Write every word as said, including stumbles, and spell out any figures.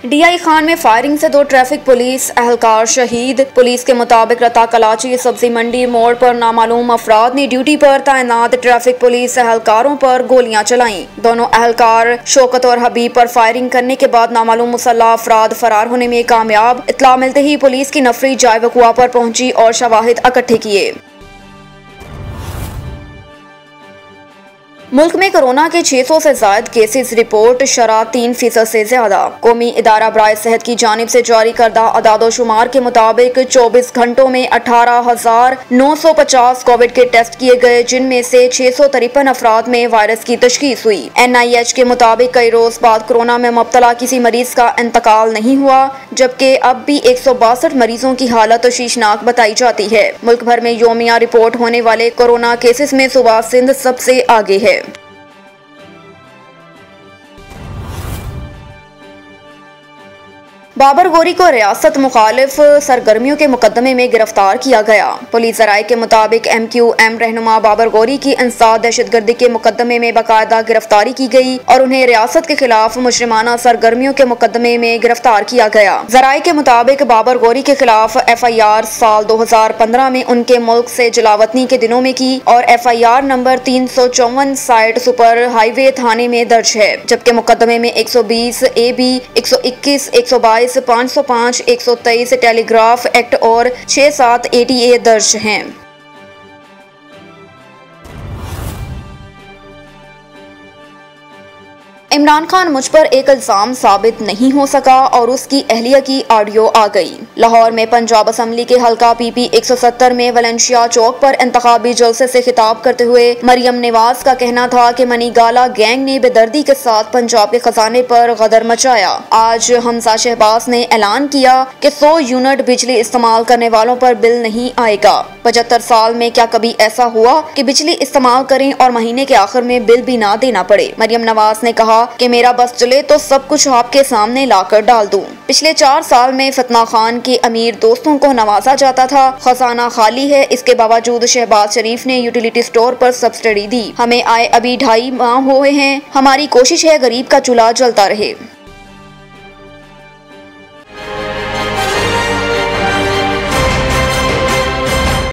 DI Khan में firing से दो ट्रैफिक पुलिस एहलकार शहीद। पुलिस के मुताबिक रता कलाची सब्जी मंडी मोड़ पर नामालूम अफराद ने ड्यूटी पर तैनात ट्रैफिक पुलिस एहलकारों पर गोलियां चलाईं। दोनों एहलकार शौकत और हबीब पर फायरिंग करने के बाद नामालूम मुसल्लह अफराद फरार होने में कामयाब। इत्तला मिलते ही पुलिस की नफरी जाए वकुआ पर पहुंची और शवाहिद इकट्ठे किए। मुल्क में कोरोना के छह सौ से ज्यादा केसेस रिपोर्ट, शरह तीन फीसद से ज्यादा। कौमी इदारा बराए सेहत की जानिब से जारी करदा अदादोशुमार के मुताबिक चौबीस घंटों में अठारह हजार नौ सौ पचास कोविड के टेस्ट किए गए, जिनमें से छह सौ तिरपन अफराद में वायरस की तशखीस हुई। एन आई एच के मुताबिक कई रोज बाद कोरोना में मुब्तला किसी मरीज का इंतकाल नहीं हुआ, जबकि अब भी एक सौ बासठ मरीजों की हालत तशवीशनाक बताई जाती है। मुल्क भर में योमिया रिपोर्ट होने वाले कोरोना केसेस में सूबा सिंध सबसे आगे है। बाबर गोरी को रियासत मुखालिफ सरगर्मियों के मुकदमे में गिरफ्तार किया गया। पुलिस जराये के मुताबिक एम क्यू एम रहनुमा बाबर गोरी की इंसाद दहशतगर्दी के मुकदमे में बाकायदा गिरफ्तारी की गई और उन्हें रियासत के खिलाफ मुजरिमाना सरगर्मियों के मुकदमे में गिरफ्तार किया गया। जराये के मुताबिक बाबर गोरी के खिलाफ एफ आई आर साल दो हजार पंद्रह में उनके मुल्क से जलावतनी के दिनों में की और एफ आई आर नंबर तीन सौ चौवन साइड सुपर हाईवे थाने में दर्ज है, जबकि मुकदमे में एक सौ बीस ए बी, एक सौ इक्कीस, एक सौ बाईस, पाँच सौ पाँच, एक सौ तेईस टेलीग्राफ एक्ट और छह सात ए टी ए दर्ज हैं। इमरान खान मुझ पर एक इल्जाम साबित नहीं हो सका और उसकी अहलिया की ऑडियो आ गई। लाहौर में पंजाब असम्बली के हल्का पी पी एक सौ सत्तर में वलेंशिया चौक पर इंतखाबी जलसे से खिताब करते हुए मरियम नवाज का कहना था कि मनीगाला गैंग ने बेदर्दी के साथ पंजाब के खजाने पर गदर मचाया। आज हमजा शहबाज ने ऐलान किया कि सौ यूनिट बिजली इस्तेमाल करने वालों पर बिल नहीं आएगा। पचहत्तर साल में क्या कभी ऐसा हुआ कि बिजली इस्तेमाल करें और महीने के आखिर में बिल भी ना देना पड़े। मरियम नवाज ने कहा कि मेरा बस चले तो सब कुछ आपके सामने लाकर डाल दूं। पिछले चार साल में फितना खान के अमीर दोस्तों को नवाजा जाता था, खजाना खाली है। इसके बावजूद शहबाज शरीफ ने यूटिलिटी स्टोर पर सब्सिडी दी। हमें आए अभी ढाई माह हुए हैं। हमारी कोशिश है गरीब का चूल्हा जलता रहे।